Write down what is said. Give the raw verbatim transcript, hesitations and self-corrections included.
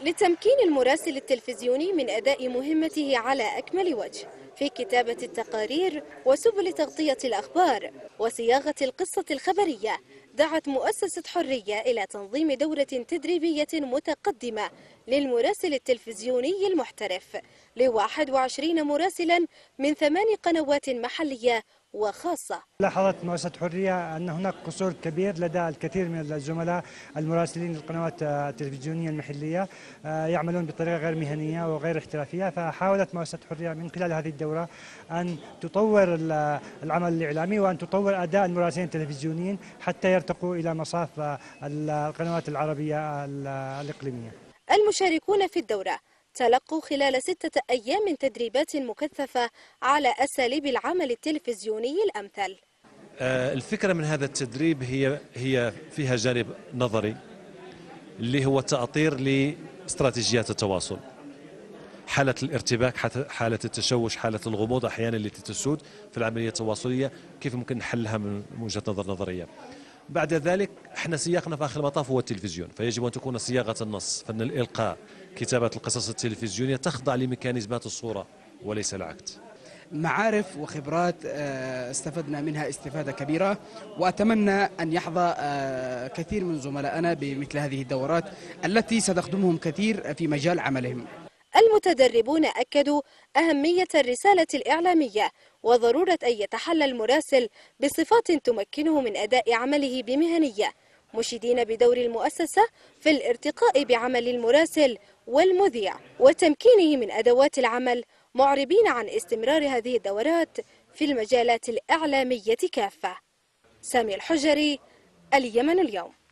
لتمكين المراسل التلفزيوني من أداء مهمته على أكمل وجه في كتابة التقارير وسبل تغطية الأخبار وصياغة القصة الخبرية، دعت مؤسسة حرية إلى تنظيم دورة تدريبية متقدمة للمراسل التلفزيوني المحترف لواحد وعشرين مراسلا من ثمان قنوات محلية وخاصة. لاحظت مؤسسة حرية أن هناك قصور كبير لدى الكثير من الزملاء المراسلين للقنوات التلفزيونية المحلية يعملون بطريقة غير مهنية وغير احترافية، فحاولت مؤسسة حرية من خلال هذه الدورة أن تطور العمل الإعلامي وأن تطور أداء المراسلين التلفزيونيين حتى يرتقوا إلى مصاف القنوات العربية الإقليمية. المشاركون في الدورة تلقوا خلال ستة أيام تدريبات مكثفة على أساليب العمل التلفزيوني الأمثل. الفكرة من هذا التدريب هي هي فيها جانب نظري اللي هو تأطير لاستراتيجيات التواصل، حالة الارتباك، حالة التشوش، حالة الغموض أحيانا التي تسود في العملية التواصلية، كيف ممكن نحلها من وجهة نظر نظرية. بعد ذلك احنا سياقنا في آخر المطاف هو التلفزيون، فيجب أن تكون صياغة النص، فن الإلقاء، كتابة القصص التلفزيونية تخضع لميكانيزمات الصورة وليس العكس. معارف وخبرات استفدنا منها استفادة كبيرة، وأتمنى أن يحظى كثير من زملائنا بمثل هذه الدورات التي ستخدمهم كثير في مجال عملهم. المتدربون أكدوا أهمية الرسالة الإعلامية وضرورة أن يتحلى المراسل بصفات تمكنه من أداء عمله بمهنية، مشيدين بدور المؤسسة في الارتقاء بعمل المراسل والمذيع وتمكينه من أدوات العمل، معربين عن استمرار هذه الدورات في المجالات الإعلامية كافة. سامي الحجري، اليمن اليوم.